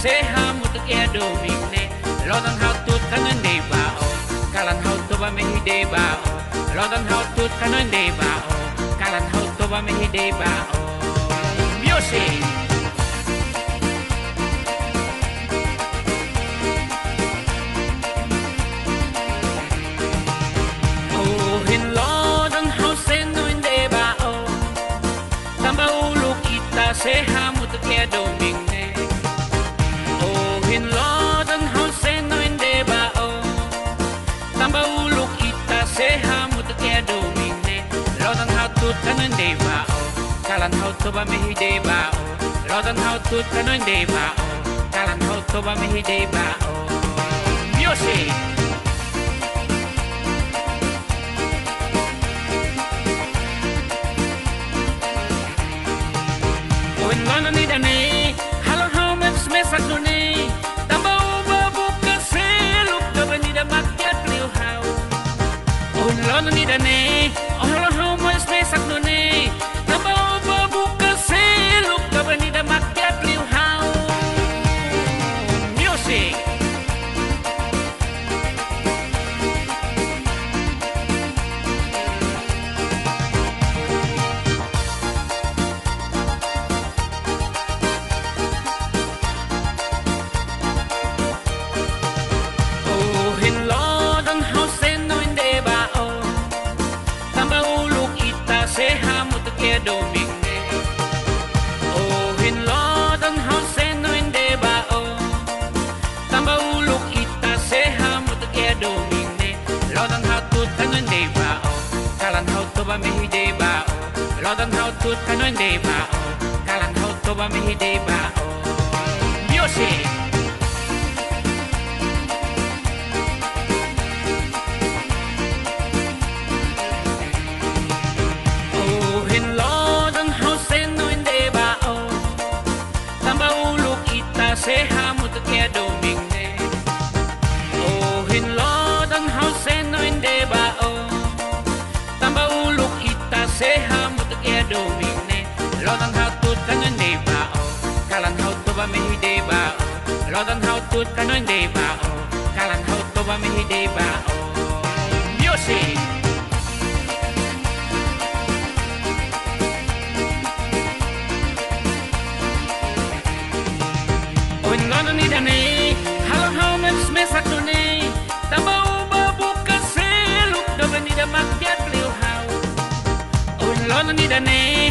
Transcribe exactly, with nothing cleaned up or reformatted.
seha mutu kia domingne Lodan hau tut kanon de bao Kalan hau toba mehi de bao Lodan hau tut kanon de bao Kalan hau toba mehi de bao Music Oh hin lodan hau senoin de bao Tamba ulu kita seha mutu kia domingne Oh hin lodan hau senoin de bao Tamba ulu kita seha mutu kia domingne Lodan hau tut kanon de bao Kalan hau toba mehi de bao Lodan hau tut kanon de bao Kalan hau toba mehi de bao Music Oin lono ni dane Halo hau men smesak dune Tamba uba buka seluk Doba ni da makyat liu hau Oin lono ni dane Halo hau men smesak dune Tamba uba buka seluk Doba ni da makyat liu hau Music domingne Oh hin lodan hau senoin de bao Tamba ulu kita seha mutu kia domingne Lodan hau tut kanon de bao Kalan hau toba mehi de bao Lodan hau tut kanon de bao Kalan hau toba mehi de bao Music seha mutu kia domingne Oh hin lodan hau senoin de bao Tamba ulu kita seha mutu kia domingne Lodan hau tut kanon de bao Kalan hau toba mehi de bao Lodan hau tut kanon de bao Kalan hau toba mehi de bao Music Oin lono ni dane Halo hau men smesak dune Tamba uba buka seluk Doba ni da makyat liu hau Oin lono ni dane